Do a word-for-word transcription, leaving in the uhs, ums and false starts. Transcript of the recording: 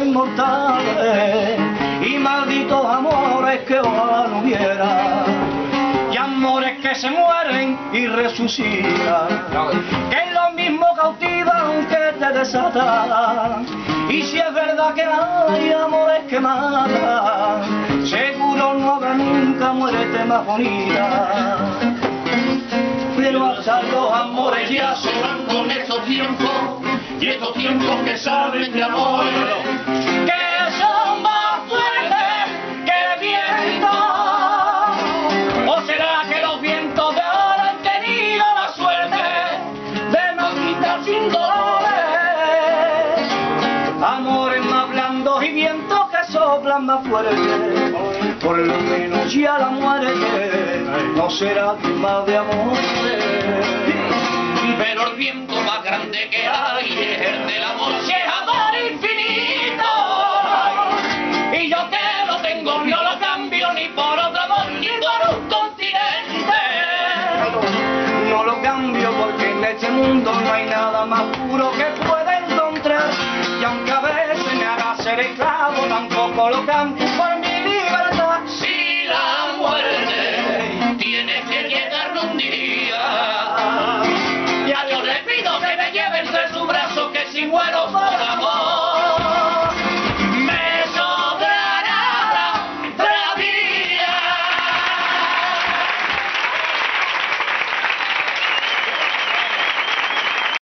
inmortales y malditos amores que ojalá no hubiera, y amores que se mueren y resucitan, que es lo mismo cautiva que te desata. Y si es verdad que hay amores que matan, seguro no habrá nunca muerte más bonita. Pero hasta los amores ya se van con estos tiempos, y estos tiempos que saben de amor, que son más fuertes que el viento. ¿O será que los vientos de ahora han tenido la suerte de no quitar sin dolores amores más blandos y vientos que soplan más fuerte? Por lo menos ya la muerte no será más de amor. Pero el viento más grande que hay es el del amor, si es amor infinito. Y yo que lo tengo no lo cambio ni por otro amor ni por un continente. No lo cambio porque en este mundo no hay nada más puro que pueda encontrar. Y aunque a veces me haga ser esclavo, tampoco lo cambio